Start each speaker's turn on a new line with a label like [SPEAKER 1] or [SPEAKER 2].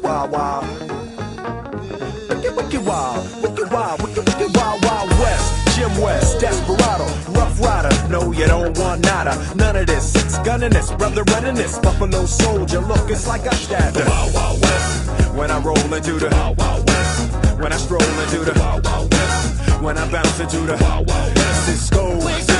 [SPEAKER 1] wild, wild. Wicked wild, wicked wild, wicked wild, wild west. Jim West, Desperado, Rough Rider. No, you don't want nada, none of this. Six gunning this, brother running this. Buffalo Soldier, look, it's like a stab. The Wild Wild West. When I roll into the Wild Wild West. When I stroll into the Wild Wild West. When I bounce into the Wild Wild West. It's gold.